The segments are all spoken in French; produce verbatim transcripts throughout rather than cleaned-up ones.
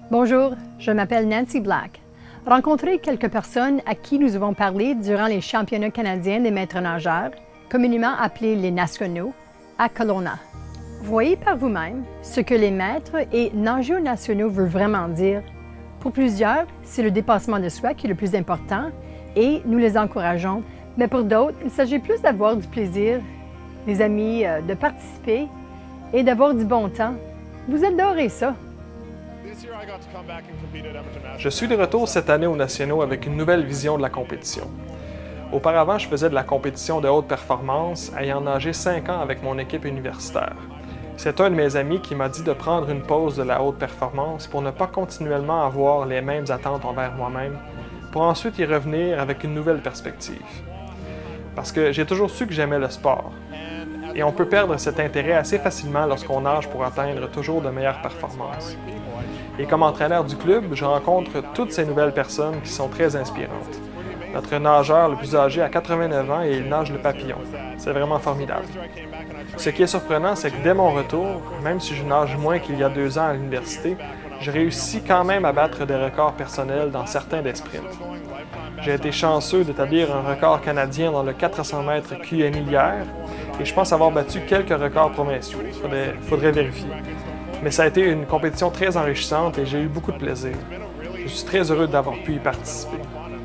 Bonjour, je m'appelle Nancy Black. Rencontrez quelques personnes à qui nous avons parlé durant les championnats canadiens des maîtres nageurs, communément appelés les nationaux, à Kelowna. Voyez par vous-même ce que les maîtres et nageurs nationaux veulent vraiment dire. Pour plusieurs, c'est le dépassement de soi qui est le plus important et nous les encourageons. Mais pour d'autres, il s'agit plus d'avoir du plaisir, des amis, de participer et d'avoir du bon temps. Vous adorez ça. Je suis de retour cette année aux Nationaux avec une nouvelle vision de la compétition. Auparavant, je faisais de la compétition de haute performance, ayant nagé cinq ans avec mon équipe universitaire. C'est un de mes amis qui m'a dit de prendre une pause de la haute performance pour ne pas continuellement avoir les mêmes attentes envers moi-même, pour ensuite y revenir avec une nouvelle perspective. Parce que j'ai toujours su que j'aimais le sport. Et on peut perdre cet intérêt assez facilement lorsqu'on nage pour atteindre toujours de meilleures performances. Et comme entraîneur du club, je rencontre toutes ces nouvelles personnes qui sont très inspirantes. Notre nageur le plus âgé a quatre-vingt-neuf ans et il nage le papillon. C'est vraiment formidable. Ce qui est surprenant, c'est que dès mon retour, même si je nage moins qu'il y a deux ans à l'université, je réussis quand même à battre des records personnels dans certains des sprints. J'ai été chanceux d'établir un record canadien dans le quatre cents mètres Q N I hier et je pense avoir battu quelques records provinciaux. Il faudrait, faudrait vérifier. Mais ça a été une compétition très enrichissante et j'ai eu beaucoup de plaisir. Je suis très heureux d'avoir pu y participer.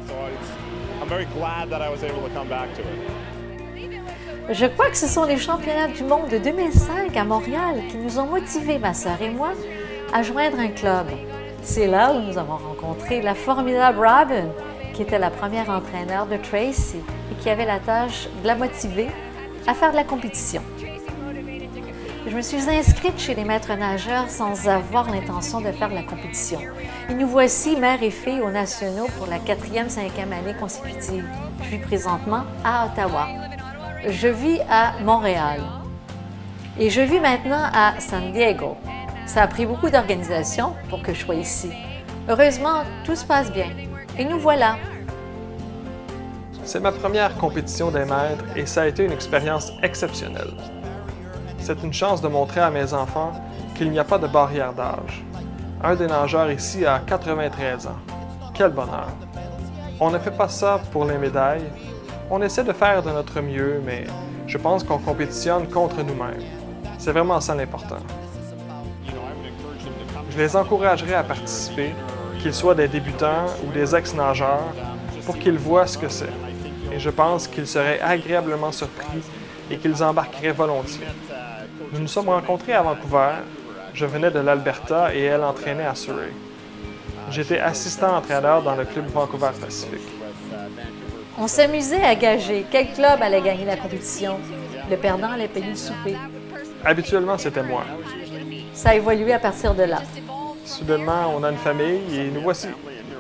Je crois que ce sont les championnats du monde de deux mille cinq à Montréal qui nous ont motivés, ma sœur et moi, à joindre un club. C'est là où nous avons rencontré la formidable Robin, qui était la première entraîneur de Tracy et qui avait la tâche de la motiver à faire de la compétition. Je me suis inscrite chez les maîtres nageurs sans avoir l'intention de faire de la compétition. Et nous voici, mère et fille, aux Nationaux pour la quatrième, cinquième année consécutive. Je vis présentement à Ottawa. Je vis à Montréal. Et je vis maintenant à San Diego. Ça a pris beaucoup d'organisation pour que je sois ici. Heureusement, tout se passe bien. Et nous voilà. C'est ma première compétition des maîtres et ça a été une expérience exceptionnelle. C'est une chance de montrer à mes enfants qu'il n'y a pas de barrière d'âge. Un des nageurs ici a quatre-vingt-treize ans. Quel bonheur! On ne fait pas ça pour les médailles. On essaie de faire de notre mieux, mais je pense qu'on compétitionne contre nous-mêmes. C'est vraiment ça l'important. Je les encouragerais à participer, qu'ils soient des débutants ou des ex-nageurs, pour qu'ils voient ce que c'est. Et je pense qu'ils seraient agréablement surpris et qu'ils embarqueraient volontiers. Nous nous sommes rencontrés à Vancouver. Je venais de l'Alberta et elle entraînait à Surrey. J'étais assistant-entraîneur dans le club Vancouver Pacifique. On s'amusait à gager quel club allait gagner la compétition. Le perdant allait payer le souper. Habituellement, c'était moi. Ça a évolué à partir de là. Soudainement, on a une famille et nous voici.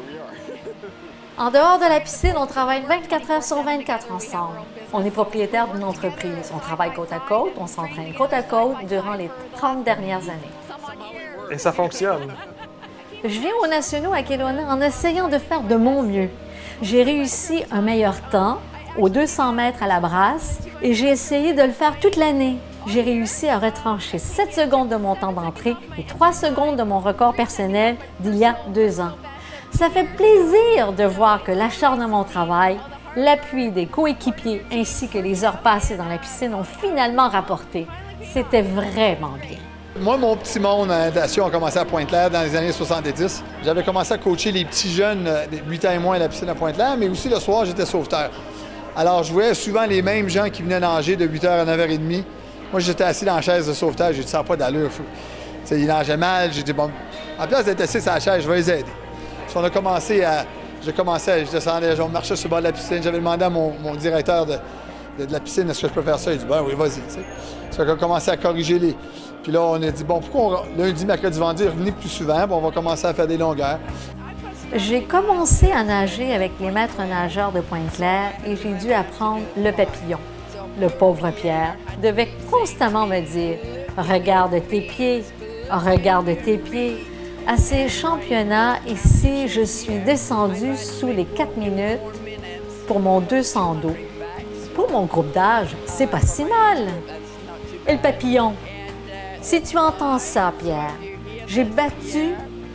En dehors de la piscine, on travaille vingt-quatre heures sur vingt-quatre ensemble. On est propriétaire d'une entreprise. On travaille côte à côte, on s'entraîne côte à côte durant les trente dernières années. Et ça fonctionne. Je viens aux Nationaux à Kelowna en essayant de faire de mon mieux. J'ai réussi un meilleur temps aux deux cents mètres à la brasse et j'ai essayé de le faire toute l'année. J'ai réussi à retrancher sept secondes de mon temps d'entrée et trois secondes de mon record personnel d'il y a deux ans. Ça fait plaisir de voir que l'acharnement au travail, l'appui des coéquipiers ainsi que les heures passées dans la piscine ont finalement rapporté. C'était vraiment bien. Moi, mon petit monde en natation a commencé à Pointe-Claire dans les années soixante-dix. J'avais commencé à coacher les petits jeunes de huit ans et moins à la piscine à Pointe-Claire, mais aussi le soir, j'étais sauveteur. Alors, je voyais souvent les mêmes gens qui venaient nager de huit heures à neuf heures trente. Moi, j'étais assis dans la chaise de sauvetage, j'ai dit, ça n'a pas d'allure. Ils nageaient mal, j'ai dit, bon, en place d'être assis sur la chaise, je vais les aider. Si on a commencé à. J'ai commencé à. Je descendais, je marchais sur le bord de la piscine. J'avais demandé à mon, mon directeur de, de, de la piscine, est-ce que je peux faire ça? Il dit, ben oui, vas-y. Ça a commencé à corriger les. Puis là, on a dit, bon, pourquoi on, lundi, mercredi, vendredi, revenez plus souvent, puis on va commencer à faire des longueurs. J'ai commencé à nager avec les maîtres nageurs de Pointe-Claire et j'ai dû apprendre le papillon. Le pauvre Pierre devait constamment me dire « Regarde tes pieds, regarde tes pieds ». À ces championnats, ici, je suis descendue sous les quatre minutes pour mon deux cents dos. Pour mon groupe d'âge, c'est pas si mal. Et le papillon? Si tu entends ça, Pierre, j'ai battu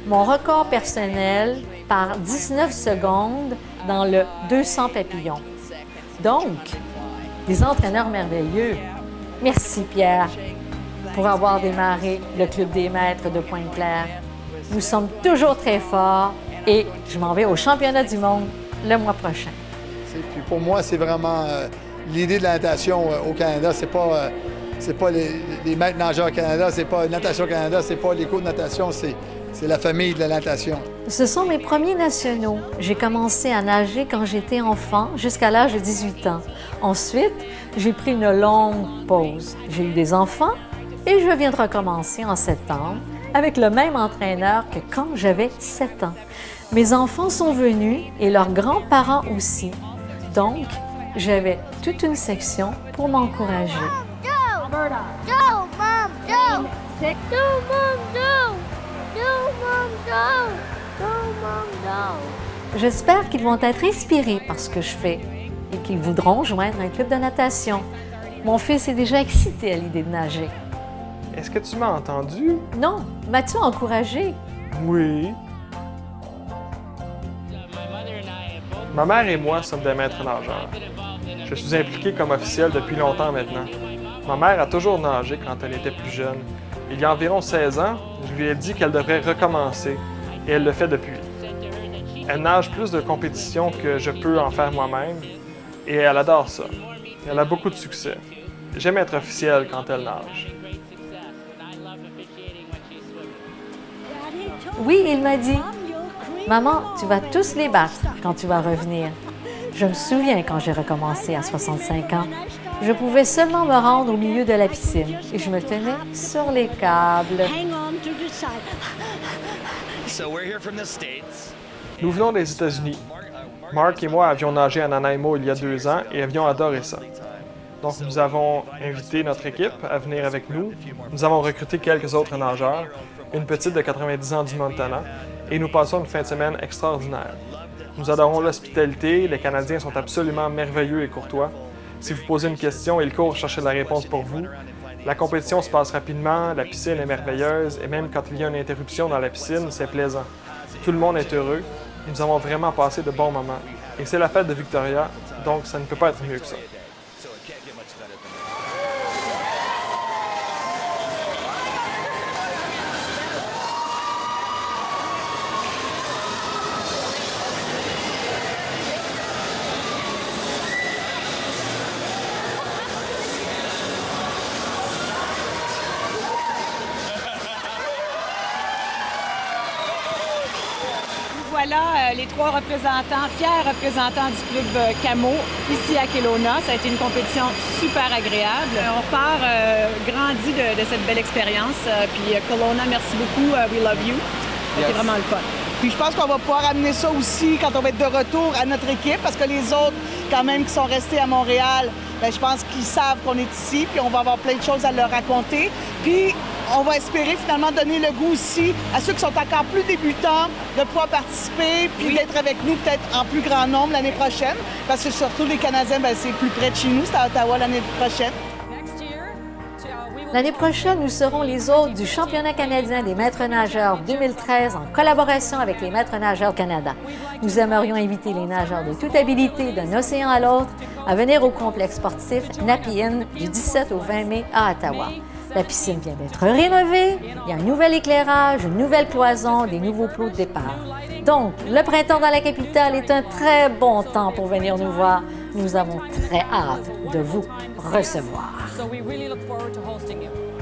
mon record personnel par dix-neuf secondes dans le deux cents papillons. Donc, des entraîneurs merveilleux. Merci Pierre pour avoir démarré le Club des maîtres de Pointe-Claire. Nous sommes toujours très forts et je m'en vais au championnat du monde le mois prochain. Puis pour moi, c'est vraiment euh, l'idée de la natation euh, au Canada. C'est pas, euh, c'est pas les, les maîtres nageurs au Canada, c'est pas Natation Canada, c'est pas les cours de natation, c'est, c'est la famille de la natation. Ce sont mes premiers nationaux. J'ai commencé à nager quand j'étais enfant, jusqu'à l'âge de dix-huit ans. Ensuite, j'ai pris une longue pause. J'ai eu des enfants et je viens de recommencer en septembre avec le même entraîneur que quand j'avais sept ans. Mes enfants sont venus et leurs grands-parents aussi. Donc, j'avais toute une section pour m'encourager. Go! Go, Mom, go! Go, Mom, go! Go, Mom, go! Go, Mom, go! J'espère qu'ils vont être inspirés par ce que je fais et qu'ils voudront joindre un club de natation. Mon fils est déjà excité à l'idée de nager. Est-ce que tu m'as entendu? Non, m'as-tu encouragé? Oui. Ma mère et moi sommes des maîtres nageurs. Je suis impliqué comme officiel depuis longtemps maintenant. Ma mère a toujours nagé quand elle était plus jeune. Il y a environ seize ans, je lui ai dit qu'elle devrait recommencer, et elle le fait depuis. Elle nage plus de compétitions que je peux en faire moi-même, et elle adore ça. Elle a beaucoup de succès. J'aime être officiel quand elle nage. Oui, il m'a dit. Maman, tu vas tous les battre quand tu vas revenir. Je me souviens quand j'ai recommencé à soixante-cinq ans. Je pouvais seulement me rendre au milieu de la piscine et je me tenais sur les câbles. Nous venons des États-Unis. Mark et moi avions nagé à Nanaimo il y a deux ans et avions adoré ça. Donc nous avons invité notre équipe à venir avec nous. Nous avons recruté quelques autres nageurs, une petite de quatre-vingt-dix ans du Montana, et nous passons une fin de semaine extraordinaire. Nous adorons l'hospitalité, les Canadiens sont absolument merveilleux et courtois. Si vous posez une question, ils courent chercher la réponse pour vous. La compétition se passe rapidement, la piscine est merveilleuse, et même quand il y a une interruption dans la piscine, c'est plaisant. Tout le monde est heureux, nous avons vraiment passé de bons moments. Et c'est la fête de Victoria, donc ça ne peut pas être mieux que ça. Voilà euh, les trois représentants, fiers représentants du club euh, Camo, ici à Kelowna. Ça a été une compétition super agréable. Euh, on repart euh, grandi de, de cette belle expérience. Euh, puis euh, Kelowna, merci beaucoup. Uh, we love you. C'était yes. Vraiment le fun. Puis je pense qu'on va pouvoir amener ça aussi quand on va être de retour à notre équipe, parce que les autres, quand même, qui sont restés à Montréal, bien, je pense qu'ils savent qu'on est ici, puis on va avoir plein de choses à leur raconter. Puis on va espérer finalement donner le goût aussi à ceux qui sont encore plus débutants de pouvoir participer, puis oui. D'être avec nous peut-être en plus grand nombre l'année prochaine, parce que surtout les Canadiens, bien, c'est plus près de chez nous, c'est à Ottawa l'année prochaine. L'année prochaine, nous serons les hôtes du Championnat canadien des maîtres nageurs deux mille treize en collaboration avec les Maîtres nageurs Canada. Nous aimerions inviter les nageurs de toute habilité d'un océan à l'autre à venir au complexe sportif Napiin du dix-sept au vingt mai à Ottawa. La piscine vient d'être rénovée, il y a un nouvel éclairage, une nouvelle cloison, des nouveaux plots de départ. Donc, le printemps dans la capitale est un très bon temps pour venir nous voir. Nous avons très hâte de vous recevoir. So we really look forward to hosting you.